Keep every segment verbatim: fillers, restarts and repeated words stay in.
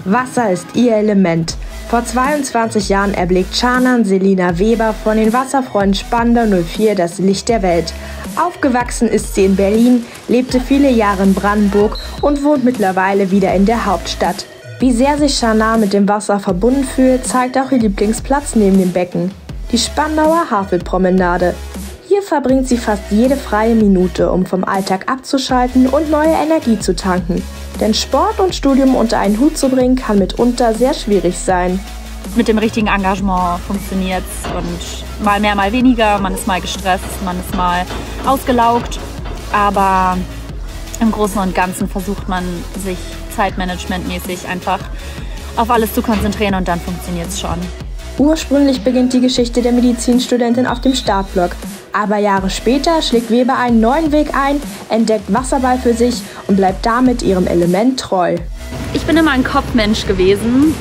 Wasser ist ihr Element. Vor zweiundzwanzig Jahren erblickt Canan Selina Weber von den Wasserfreunden Spandau null vier das Licht der Welt. Aufgewachsen ist sie in Berlin, lebte viele Jahre in Brandenburg und wohnt mittlerweile wieder in der Hauptstadt. Wie sehr sich Canan mit dem Wasser verbunden fühlt, zeigt auch ihr Lieblingsplatz neben dem Becken, die Spandauer Havelpromenade. Hier verbringt sie fast jede freie Minute, um vom Alltag abzuschalten und neue Energie zu tanken. Denn Sport und Studium unter einen Hut zu bringen, kann mitunter sehr schwierig sein. Mit dem richtigen Engagement funktioniert es und mal mehr, mal weniger. Man ist mal gestresst, man ist mal ausgelaugt. Aber im Großen und Ganzen versucht man sich zeitmanagementmäßig einfach auf alles zu konzentrieren und dann funktioniert es schon. Ursprünglich beginnt die Geschichte der Medizinstudentin auf dem Startblock. Aber Jahre später schlägt Weber einen neuen Weg ein, entdeckt Wasserball für sich und bleibt damit ihrem Element treu. Ich bin immer ein Kopfmensch gewesen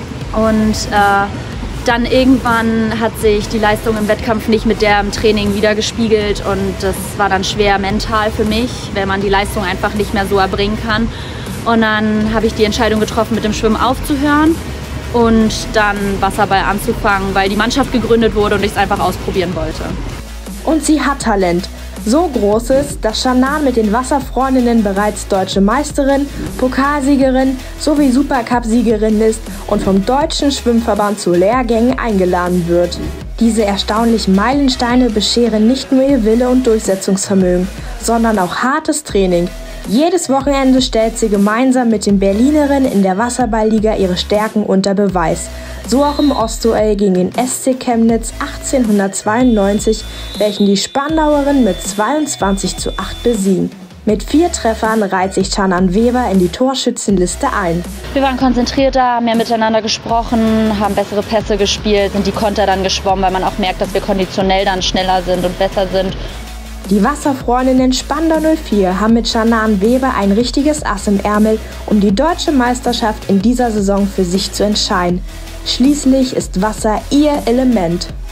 und äh, dann irgendwann hat sich die Leistung im Wettkampf nicht mit der im Training wiedergespiegelt und das war dann schwer mental für mich, wenn man die Leistung einfach nicht mehr so erbringen kann. Und dann habe ich die Entscheidung getroffen, mit dem Schwimmen aufzuhören und dann Wasserball anzufangen, weil die Mannschaft gegründet wurde und ich es einfach ausprobieren wollte. Und sie hat Talent. So großes, dass Canan mit den Wasserfreundinnen bereits deutsche Meisterin, Pokalsiegerin sowie Supercup-Siegerin ist und vom Deutschen Schwimmverband zu Lehrgängen eingeladen wird. Diese erstaunlichen Meilensteine bescheren nicht nur ihr Wille und Durchsetzungsvermögen, sondern auch hartes Training. Jedes Wochenende stellt sie gemeinsam mit den Berlinerinnen in der Wasserballliga ihre Stärken unter Beweis. So auch im Ostduell gegen den S C Chemnitz achtzehnhundertzweiundneunzig, welchen die Spandauerinnen mit zweiundzwanzig zu acht besiegen. Mit vier Treffern reiht sich Canan Weber in die Torschützenliste ein. Wir waren konzentrierter, mehr miteinander gesprochen, haben bessere Pässe gespielt, sind die Konter dann geschwommen, weil man auch merkt, dass wir konditionell dann schneller sind und besser sind. Die Wasserfreundinnen Spandau null vier haben mit Canan Weber ein richtiges Ass im Ärmel, um die deutsche Meisterschaft in dieser Saison für sich zu entscheiden. Schließlich ist Wasser ihr Element.